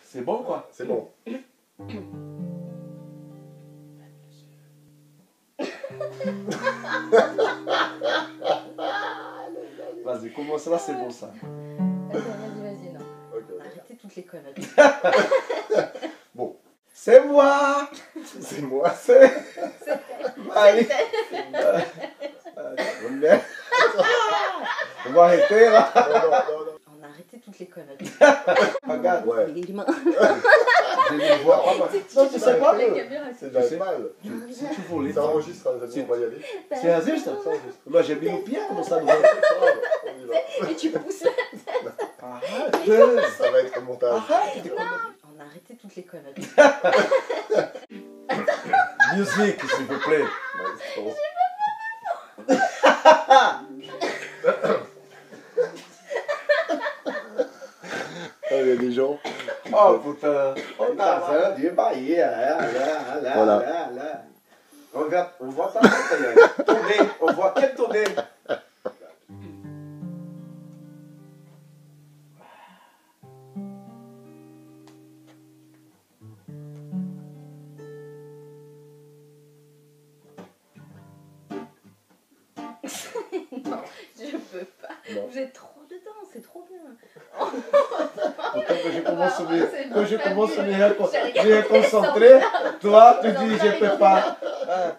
C'est bon quoi? C'est bon. Vas-y, commence là, c'est bon ça. Vas-y, non. Okay. Arrêtez toutes les conneries. Bon. C'est moi. C'est moi. C'est Marie. On va arrêter là. Non. On a arrêté toutes les conneries. Regarde. Ouais. Les mains. Je ne vois pas. Non, tu sais quoi? La caméra, C'est Tu sais. déjà mal. Si tu voulais. Ça enregistre, les amis, on va y aller. C'est rasé ça? Moi j'ai mis le pied comme ça. On y va. Et tu pousses là. Arrête. Ça va être un montage. Arrête. On a arrêté toutes les conneries. Musique, s'il vous plaît. Maestro. Ah, il y a des gens. Oh putain. On tá vendo de Bahia. Là. Voilà. On voit ta tête. Tourner. On voit quel tourner. Non, je peux pas. Non. Vous êtes trop dedans, c'est trop bien. Pourtant, quand je commence à me J'ai reconcentrer, toi, tu dis je peux pas. Ah.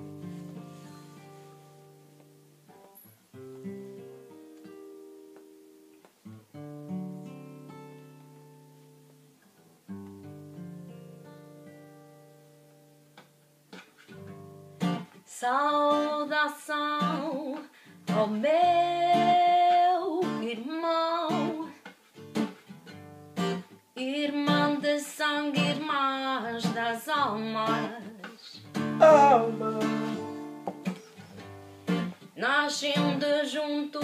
Saudação ao meu irmão, irmã de sangue, irmãs das almas. Alma. Nascem de juntos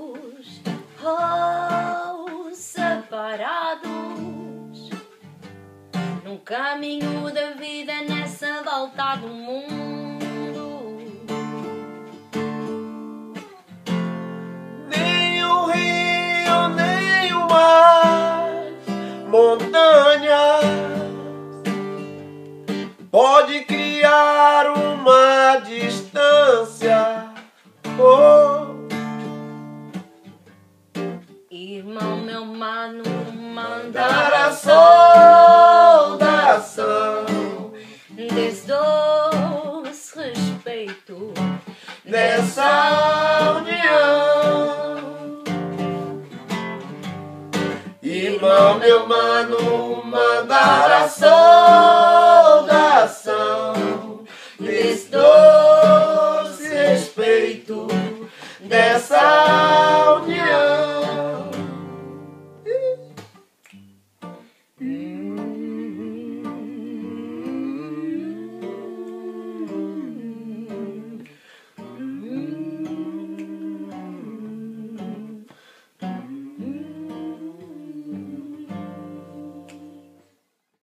ou separados, num caminho da vida nessa volta do mundo. Nem o rio, nem o mar, montanhas, pode criar uma distância. Oh. Irmão, meu mano, Dar a mandar saudação desse doce respeito, dessa união. Irmão, meu mano, mandar a saudação